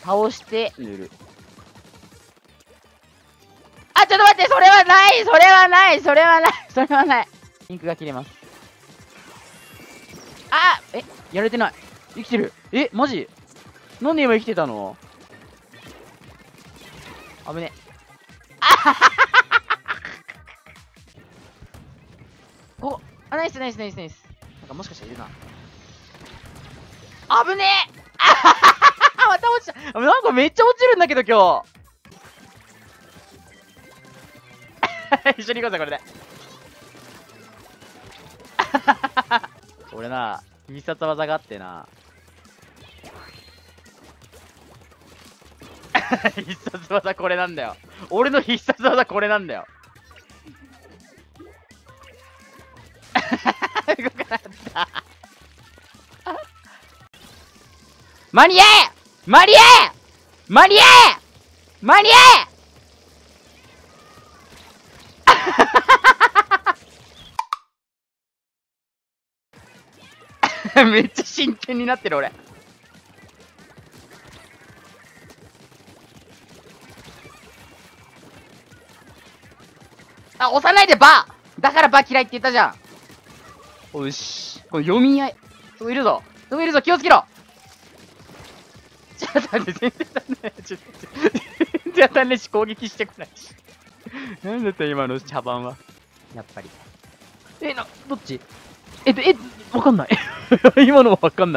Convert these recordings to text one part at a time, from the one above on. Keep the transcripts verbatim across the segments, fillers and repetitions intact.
倒して塗る。あ、ちょっと待って、それはないそれはないそれはないそれはない。インクが切れます。あえやれてない。生きてる。えマジなんで今生きてたの。危ね。あはははここあ、ナイスナイスナイスナイス。なんかもしかしたらいるな。危ねえあはははまた落ちた。なんかめっちゃ落ちるんだけど今日一緒に行こうぜこれで俺な必殺技があってな必殺技これなんだよ。俺の必殺技これなんだよ動かなかった間に合え間に合え間に合え間に合えめっちゃ真剣になってる俺。あ、押さないでバーだからバー嫌いって言ったじゃん。よし。これ読み合い。そこいるぞ。そこいるぞ。気をつけろ。ちょっと待って、全然当たんない。ちょっと、全然当たんないし、攻撃してこないし。なんだった今の茶番は。やっぱり。え、な、どっちえ、え、わかんない。今のもわかんない。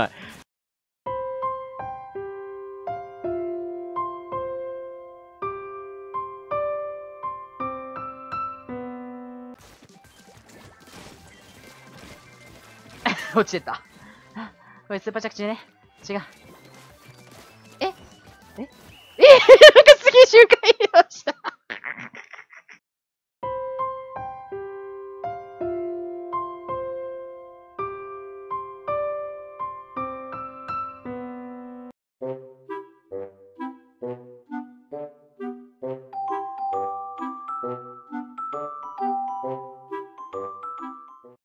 落ちてった。これスーパー着地ね。違う。えええ